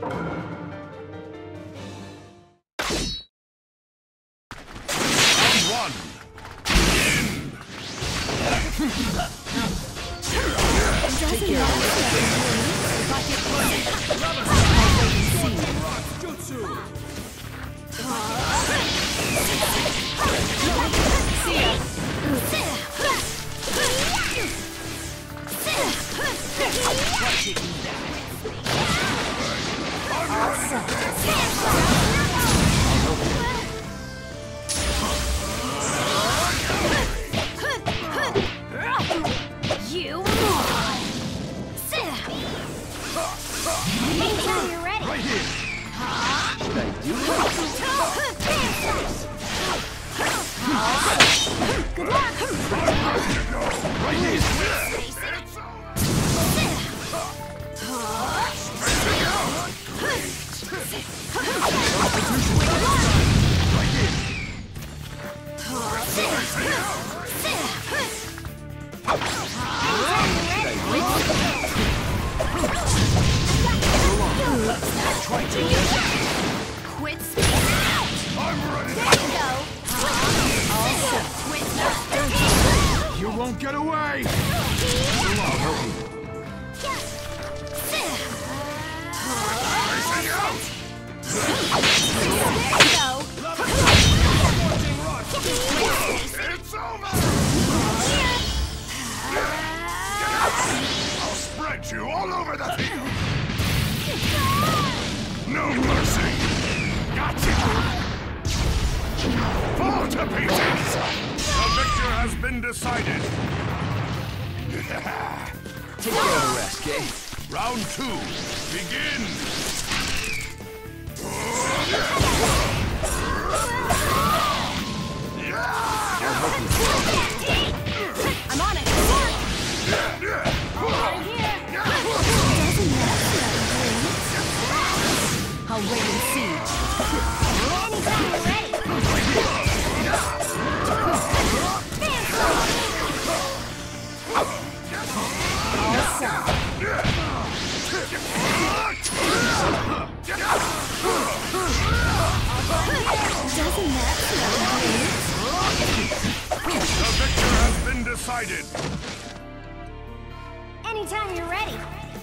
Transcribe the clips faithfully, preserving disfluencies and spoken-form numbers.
Anytime you're ready.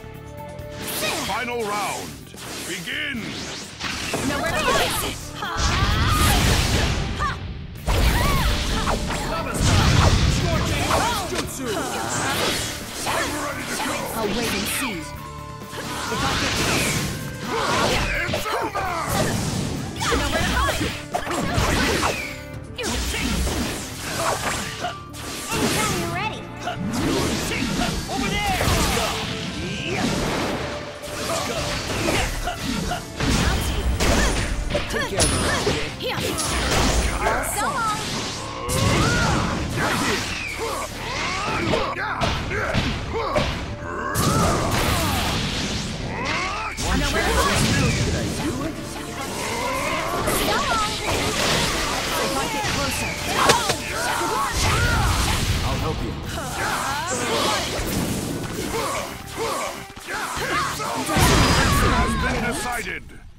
Final round. Begin. Nowhere to hide. I'll wait and see. If I get It's over. nowhere to hide. Anytime you're ready. Over there! Let's go! Take care of the rest, So long! One chance is still should I do it? So long! If I get closer, I'll help you. Has been decided.